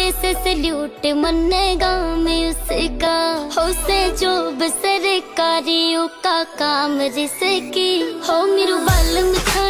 से सल्यूट मनेगा में उसका, हो से जो सरकारियों का काम रिसकी हो। मेरू बाल मिठा